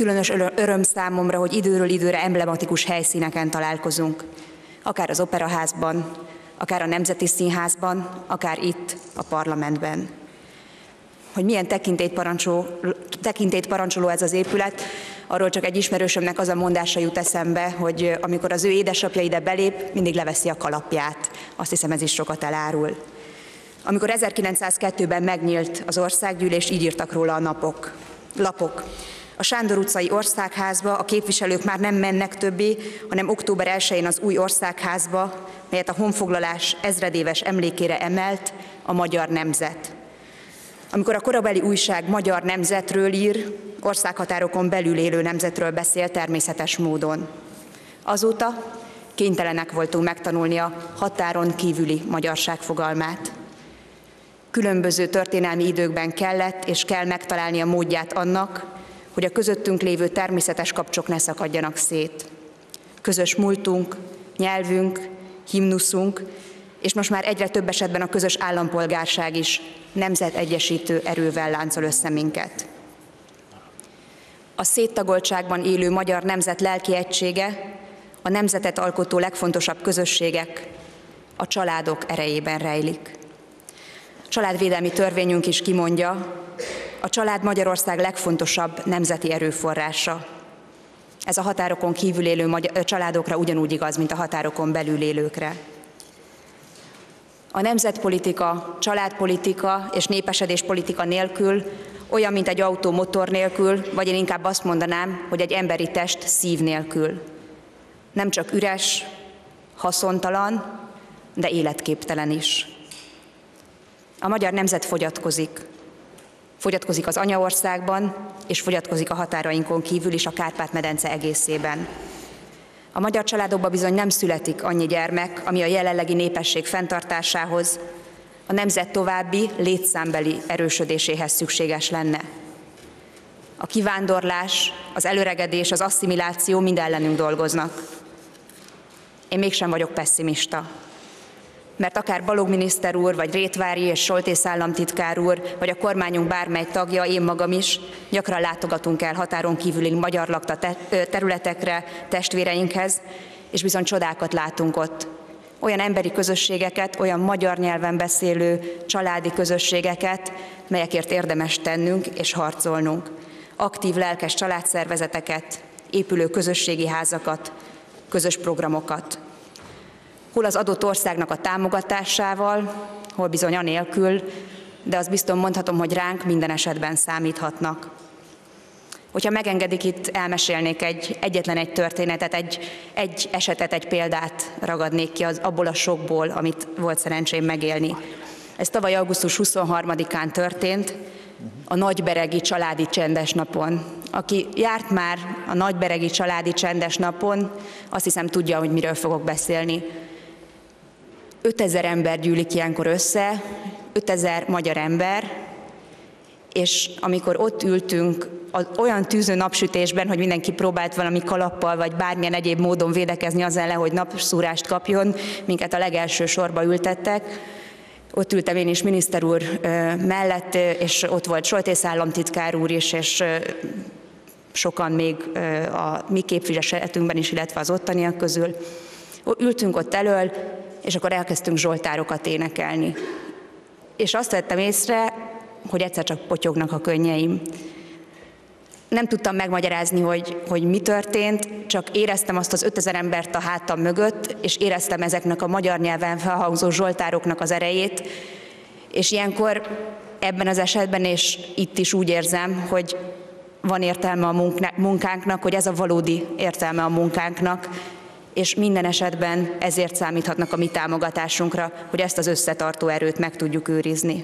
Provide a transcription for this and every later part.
Különös öröm számomra, hogy időről időre emblematikus helyszíneken találkozunk. Akár az Operaházban, akár a Nemzeti Színházban, akár itt, a parlamentben. Hogy milyen tekintélyt parancsoló ez az épület, arról csak egy ismerősömnek az a mondása jut eszembe, hogy amikor az ő édesapja ide belép, mindig leveszi a kalapját. Azt hiszem, ez is sokat elárul. Amikor 1902-ben megnyílt az országgyűlés, így írtak róla a lapok. A Sándor utcai Országházba a képviselők már nem mennek többé, hanem október 1-én az új Országházba, melyet a honfoglalás ezredéves emlékére emelt, a Magyar Nemzet. Amikor a korabeli újság Magyar Nemzetről ír, országhatárokon belül élő nemzetről beszél természetes módon. Azóta kénytelenek voltunk megtanulni a határon kívüli magyarság fogalmát. Különböző történelmi időkben kellett és kell megtalálni a módját annak, hogy a közöttünk lévő természetes kapcsok ne szakadjanak szét. Közös múltunk, nyelvünk, himnuszunk, és most már egyre több esetben a közös állampolgárság is nemzetegyesítő erővel láncol össze minket. A széttagoltságban élő magyar nemzet lelki egysége, a nemzetet alkotó legfontosabb közösségek, a családok erejében rejlik. A családvédelmi törvényünk is kimondja, a család Magyarország legfontosabb nemzeti erőforrása. Ez a határokon kívül élő családokra ugyanúgy igaz, mint a határokon belül élőkre. A nemzetpolitika, családpolitika és népesedéspolitika nélkül olyan, mint egy autó motor nélkül, vagy én inkább azt mondanám, hogy egy emberi test szív nélkül. Nem csak üres, haszontalan, de életképtelen is. A magyar nemzet fogyatkozik. Fogyatkozik az anyaországban, és fogyatkozik a határainkon kívül is, a Kárpát-medence egészében. A magyar családokban bizony nem születik annyi gyermek, ami a jelenlegi népesség fenntartásához, a nemzet további létszámbeli erősödéséhez szükséges lenne. A kivándorlás, az előregedés, az asszimiláció mind ellenünk dolgoznak. Én mégsem vagyok pesszimista, mert akár Balogh miniszter úr, vagy Rétvári és Soltész államtitkár úr, vagy a kormányunk bármely tagja, én magam is gyakran látogatunk el határon kívüli magyar lakta területekre, testvéreinkhez, és bizony csodákat látunk ott. Olyan emberi közösségeket, olyan magyar nyelven beszélő családi közösségeket, melyekért érdemes tennünk és harcolnunk. Aktív, lelkes családszervezeteket, épülő közösségi házakat, közös programokat. Hol az adott országnak a támogatásával, hol bizony anélkül, de azt biztos mondhatom, hogy ránk minden esetben számíthatnak. Hogyha megengedik, itt elmesélnék egyetlen egy történetet, egy esetet, egy példát ragadnék ki abból a sokból, amit volt szerencsém megélni. Ez tavaly augusztus 23-án történt, a Nagyberegi Családi Csendes Napon. Aki járt már a Nagyberegi Családi Csendes Napon, azt hiszem tudja, hogy miről fogok beszélni. 5000 ember gyűlik ilyenkor össze, 5000 magyar ember, és amikor ott ültünk, olyan tűző napsütésben, hogy mindenki próbált valami kalappal, vagy bármilyen egyéb módon védekezni az ellen, hogy napszúrást kapjon, minket a legelső sorba ültettek. Ott ültem én is miniszter úr mellett, és ott volt Soltész államtitkár úr is, és sokan még a mi képviseletünkben is, illetve az ottaniak közül. Ültünk ott elől, és akkor elkezdtünk zsoltárokat énekelni. És azt vettem észre, hogy egyszer csak potyognak a könnyeim. Nem tudtam megmagyarázni, hogy mi történt, csak éreztem azt az 5000 embert a hátam mögött, és éreztem ezeknek a magyar nyelven felhangzó zsoltároknak az erejét, és ilyenkor ebben az esetben, és itt is úgy érzem, hogy van értelme a munkánknak, hogy ez a valódi értelme a munkánknak, és minden esetben ezért számíthatnak a mi támogatásunkra, hogy ezt az összetartó erőt meg tudjuk őrizni.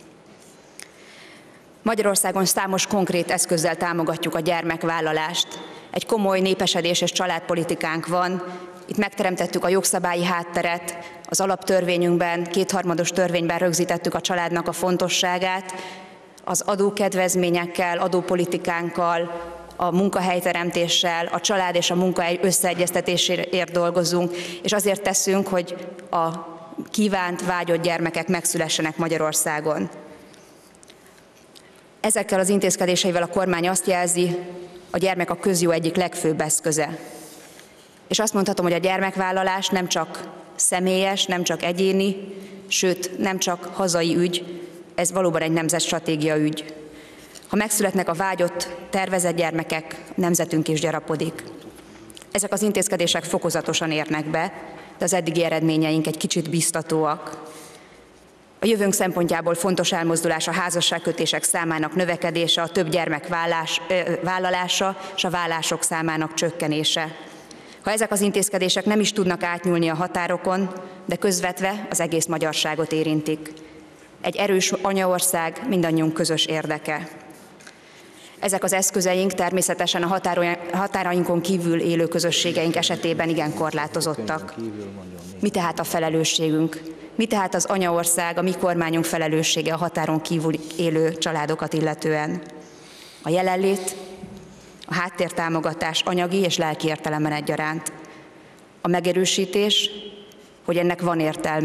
Magyarországon számos konkrét eszközzel támogatjuk a gyermekvállalást. Egy komoly népesedés és családpolitikánk van. Itt megteremtettük a jogszabályi hátteret, az alaptörvényünkben, kétharmados törvényben rögzítettük a családnak a fontosságát, az adókedvezményekkel, adópolitikánkkal, a munkahelyteremtéssel, a család és a munkahely összeegyeztetéséért dolgozunk, és azért teszünk, hogy a kívánt, vágyott gyermekek megszülessenek Magyarországon. Ezekkel az intézkedéseivel a kormány azt jelzi, a gyermek a közjó egyik legfőbb eszköze. És azt mondhatom, hogy a gyermekvállalás nem csak személyes, nem csak egyéni, sőt, nem csak hazai ügy, ez valóban egy nemzetstratégia ügy. Ha megszületnek a vágyott, tervezett gyermekek, nemzetünk is gyarapodik. Ezek az intézkedések fokozatosan érnek be, de az eddigi eredményeink egy kicsit biztatóak. A jövőnk szempontjából fontos elmozdulás a házasságkötések számának növekedése, a több gyermek vállalása és a vállások számának csökkenése. Ha ezek az intézkedések nem is tudnak átnyúlni a határokon, de közvetve az egész magyarságot érintik. Egy erős anyaország mindannyiunk közös érdeke. Ezek az eszközeink természetesen a határainkon kívül élő közösségeink esetében igen korlátozottak. Mi tehát a felelősségünk? Mi tehát az anyaország, a mi kormányunk felelőssége a határon kívül élő családokat illetően? A jelenlét, a háttértámogatás anyagi és lelki értelemben egyaránt. A megerősítés, hogy ennek van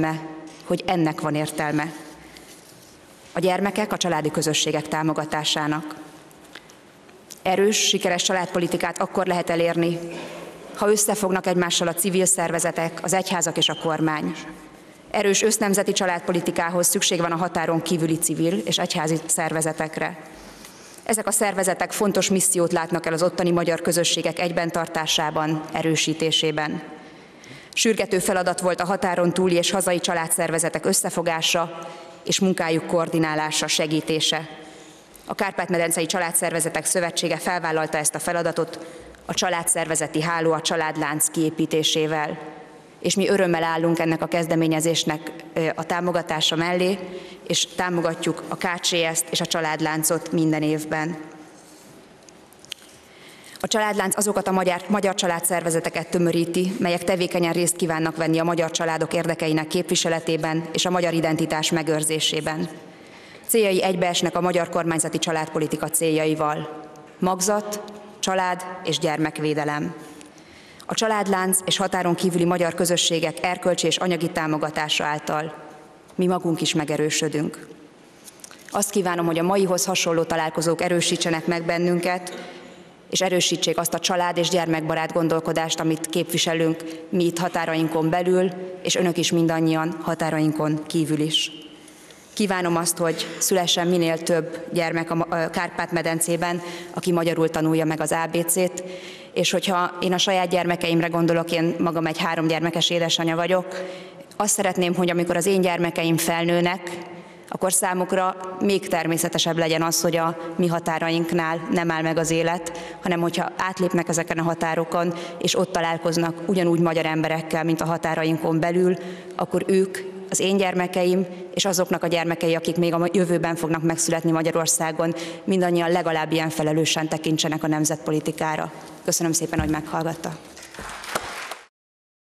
értelme. A gyermekek, a családi közösségek támogatásának. Erős, sikeres családpolitikát akkor lehet elérni, ha összefognak egymással a civil szervezetek, az egyházak és a kormány. Erős össznemzeti családpolitikához szükség van a határon kívüli civil és egyházi szervezetekre. Ezek a szervezetek fontos missziót látnak el az ottani magyar közösségek egyben tartásában, erősítésében. Sürgető feladat volt a határon túli és hazai családszervezetek összefogása és munkájuk koordinálása, segítése. A Kárpát-medencei Családszervezetek Szövetsége felvállalta ezt a feladatot a családszervezeti háló, a családlánc kiépítésével, és mi örömmel állunk ennek a kezdeményezésnek a támogatása mellé, és támogatjuk a KCS-t és a családláncot minden évben. A családlánc azokat a magyar családszervezeteket tömöríti, melyek tevékenyen részt kívánnak venni a magyar családok érdekeinek képviseletében és a magyar identitás megőrzésében. Céljai egybeesnek a magyar kormányzati családpolitika céljaival. Magzat, család és gyermekvédelem. A családlánc és határon kívüli magyar közösségek erkölcsi és anyagi támogatása által mi magunk is megerősödünk. Azt kívánom, hogy a maihoz hasonló találkozók erősítsenek meg bennünket, és erősítsék azt a család és gyermekbarát gondolkodást, amit képviselünk mi itt határainkon belül, és önök is mindannyian határainkon kívül is. Kívánom azt, hogy szülessen minél több gyermek a Kárpát-medencében, aki magyarul tanulja meg az ABC-t, és hogyha én a saját gyermekeimre gondolok, én magam egy 3 gyermekes édesanyja vagyok, azt szeretném, hogy amikor az én gyermekeim felnőnek, akkor számukra még természetesebb legyen az, hogy a mi határainknál nem áll meg az élet, hanem hogyha átlépnek ezeken a határokon, és ott találkoznak ugyanúgy magyar emberekkel, mint a határainkon belül, akkor ők, az én gyermekeim, és azoknak a gyermekei, akik még a jövőben fognak megszületni Magyarországon, mindannyian legalább ilyen felelősen tekintsenek a nemzetpolitikára. Köszönöm szépen, hogy meghallgattak.